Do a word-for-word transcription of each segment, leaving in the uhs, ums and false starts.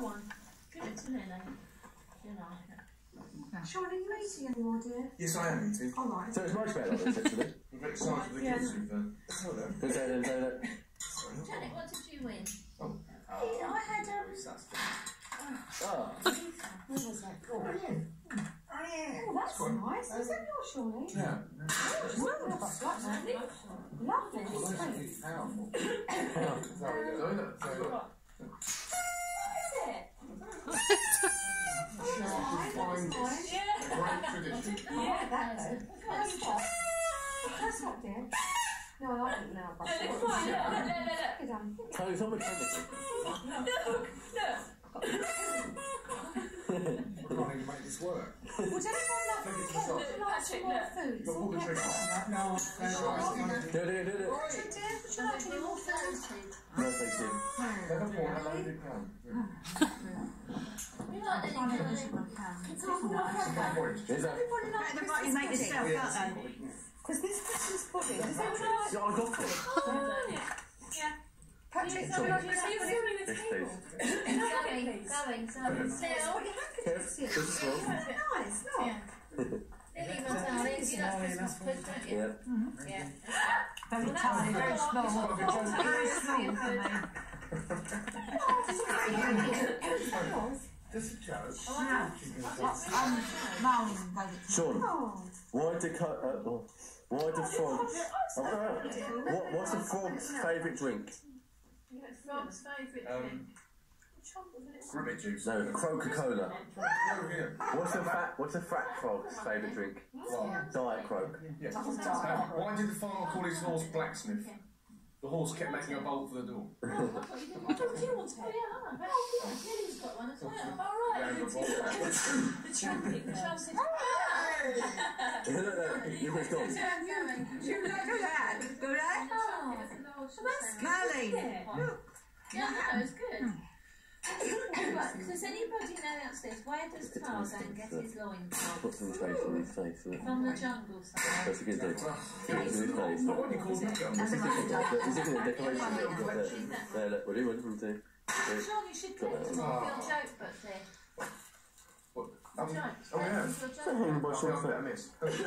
one. Give it to Lily. You like it. Sean, are you eating anymore, dear? Yes, I am eating. All right. So it's much better like this, actually. I'm very excited for the Yeah. kids who've done. Hello. Don't say that, don't say that. Janet, what did you win? Oh. I had um. Oh. What was that? Oh, brilliant. Oh, that's Quite- nice. Is that yours, Shawnee? Yeah. Well, that's lovely. Lovely. It's great. Powerful. What is it? Fine. Great tradition. I like that, though. That's not. That's not, dear. No, I like it now, but Look, look, look, look. Good on. Oh, it's not mechanical. Look, look. I can't even make this work. Would anyone like Take it to the would shop. you like some more food? You've got all the tricks. No, Do it, do it, do it. Dear, would you like any more food? No, thank you. They're not more loaded can. We like Lily. It's all more Is that... Everybody like the Christmas right you make pudding? yourself, don't they? Because this Christmas pudding, does everyone like Yeah, I got it. Patrick? Sorry. Do you like Christmas pudding? Yes, please. Going, going, so still. Yes, this is well. Nice, no? Lily, my darling, you like Christmas pudding, don't you? Yeah. Yeah. Very tiny, very small. Very small for me. Just a joke. Um, Marlon made it. Sean, Oh, why do co- uh, oh, why do frogs? Oh, uh, what, what's a frog's favourite drink? Frog's favourite Um, thing. Ribbit juice. No, Coca-Cola. Oh, yeah. What's a fat? What's a fat frog's favourite drink? Well, Diet Coke. yeah. Um, why did the farmer call his horse Blacksmith? The horse kept making a bolt for the door. Oh, do you want it? Oh, yeah. Oh, Lily's got one as well. All right. Yeah, the bolt. The trumpet. The trumpet. No, no, no, you was gone. You look at that. Do that? Oh, that's Curly. Look. Yeah, no, it's good. Right, does anybody know downstairs, where does Tarzan get his loincloth? Put some face in his face. isn't it? From the jungle side. That's a good day. Put it in his face. What do you call that? It's a different decoration. There, look, what do you want from two? Sean, you should put it to your joke book there. What? Um, Joke. oh, yeah. Your joke Hang on, book. what's Oh, your I favourite? miss.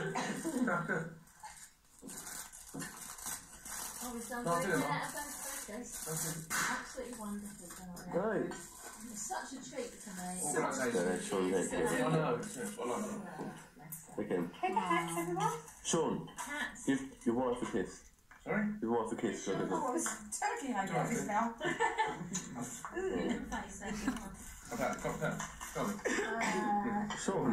Oh, we've done No, I very didn't, well Mum. out of those photos. Absolutely wonderful. Darling. Right. It's such a treat to me. Organisation. Yeah, Sean, I yeah, know. Yes, I like it. okay. take a hat, everyone. Sean, Cats. give your wife a kiss. Sorry? Give your wife a kiss. So Oh, it's turkey I got this now. Face, that's the one. About the cocktail. Sorry. Sean,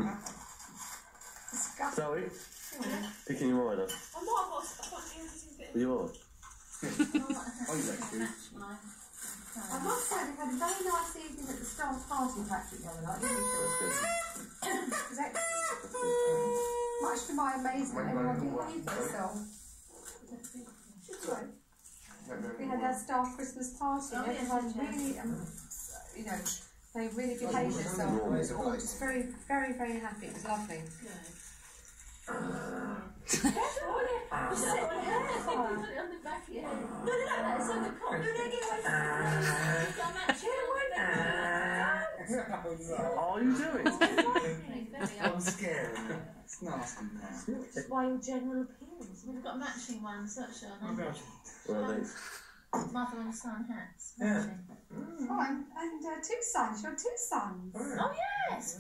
Zoe, picking your mind up. And what was I thought you was a bit. Are you on? Oh, you like food. I must say, we had a very nice evening at the Star Party, Patrick, the other night. Didn't we? It was excellent. Much to my amazement, everyone behaved themselves. We had our staff Christmas party, and everyone really, um, you know, they really behaved themselves. We were all just very, very, very happy. It was lovely. You sit on it. You sit on your hair. Put it on the back of your head. No, no, no, that's on the cot. No, no, get away from it. You've got matching. What are you doing? I'm scared. It's nasty now. That's why your general appearance. We've got matching ones, such a Well, thanks. mother and son hats. Yeah. matching. Oh, and, and uh, two sons. You're two sons. Oh yes,